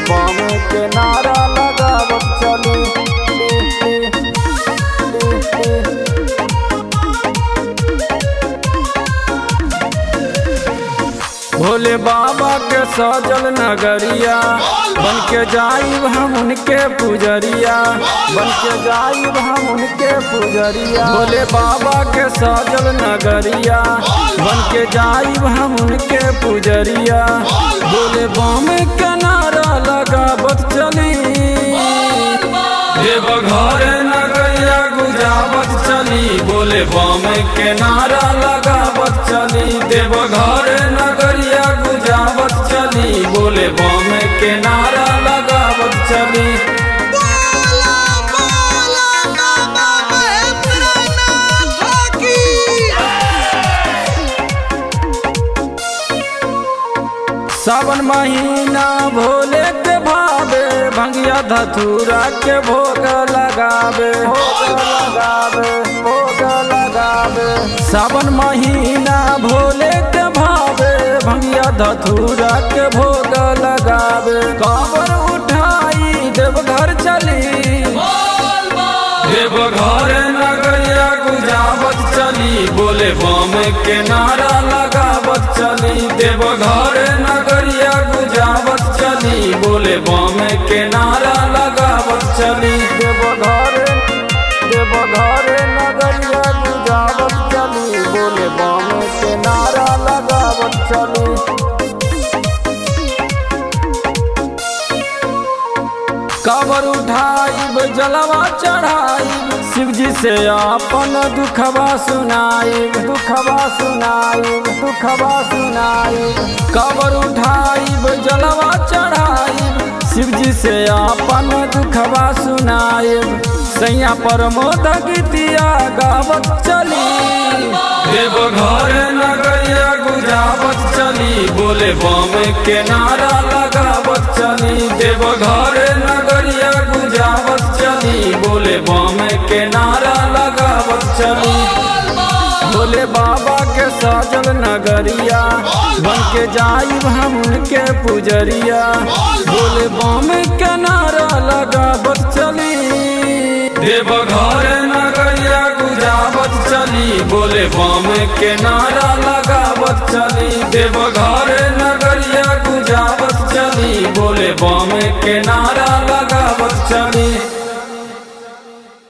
बम के नारा लगावत चली। भोले बाबा के सजल नगरिया बन के जाइब हम उनके पुजरिया, बन के जाइब हम उनके पुजरिया। भोले बाबा के सजल नगरिया बन के जाइब हम उनके पुजरिया। भोले बम के नारा लगावत चली, देवघर नगरिया गुजावत चली। भोले बम के नारा लगावत चली, देवघर नगरिया गुजावत चली। भोले बम के नारा लगावत चली। सावन महीना भोले के भावे, भंगिया धतूरा के भोग लगावे, भोग लगावे, भोग लगावे। सावन महीना भोले के भावे, भंगिया धतूरा के भोग लगावे। कांवर उठाई देवघर चली, देवघर नगरिया गुजावत चली। भोले बम के नारा लगावत चली, देवघर नगरिया गुजावत चली। भोले बम के नारा लगावत चली, देवघर देवघर नगरिया गुजावत चली। भोले बम के नारा लगावत चली। कांवर उठाइब जलवा चढ़ाइब, शिव जी से अपन दुखवा सुनाइब, दुखवा सुनाइब, दुखवा सुनाइब। कांवर उठाइब जलवा चढ़ाइब, शिव जी से अपन दुखवा सुनाइब। सैया प्रमोद गीतिया गावत चली, देवघर नगरिया गुजावत चली। भोले बम के नारा लगावत चली, देवघर नगरिया गुजावत चली। भोले बम के नारा लगावत चली। भोले बाबा के सजल नगरिया बन के जाइब हम उनके पुजरिया। भोले बम के नारा लगावत चली, देवघर नगरिया गुजावत चली। भोले बम के नारा लगावत चली, देवघर नगरिया गुजावत चली। भोले बम के नारा लगा